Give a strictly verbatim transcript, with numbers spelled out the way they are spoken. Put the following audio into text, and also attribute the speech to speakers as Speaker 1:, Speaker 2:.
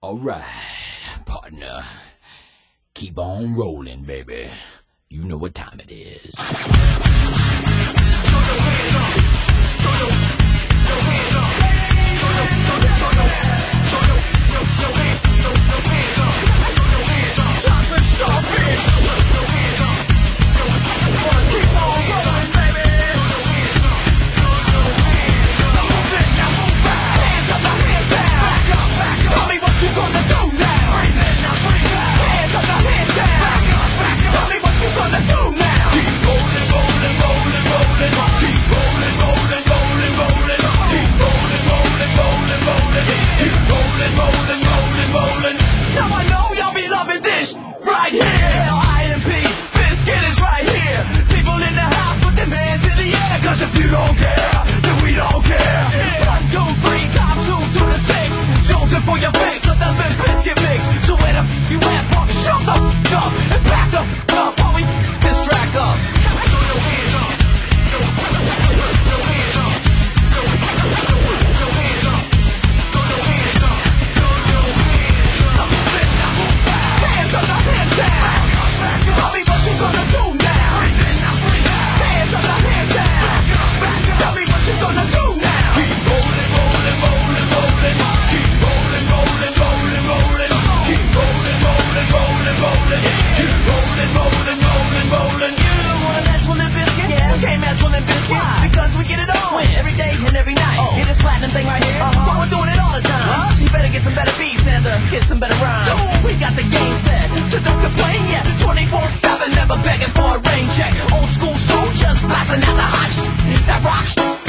Speaker 1: Alright, partner. Keep on rolling, baby. You know what time it is. Chocolate starfish. Wanna keep on rolling, baby. Now move it, now move back. Hands up, now hands down. Back up, back up. Tell me what you gonna do now. Breathe in, now breathe out. Hands up, now hands down. Back up, back up. Tell me what you gonna do now. Keep rolling, rolling, rolling, rolling. Keep rolling, rolling, rolling, rolling. Keep rolling, rolling, rolling, rolling. Keep rolling, rolling, rolling, rolling. Now I know y'all be loving this right here. L I M P, Biscuit is right here. People in the house, put them hands in the air. Cause if you don't care, then we don't care. One, two, three, times two to the six. Jonesing for your fix, let them in biscuit mix. So where the f you at, punk? Shut the f up and back the f up while we f this track up. Because we get it on every day and every night. Oh. Hear this platinum thing right here? Uh-huh. Well, we're doing it all the time. Well, so you better get some better beats and uh, get some better rhymes. Ooh. We got the game set, so don't complain yet. twenty-four seven, never begging for a rain check. Old school soldiers blasting out the hot sh- that rock sh-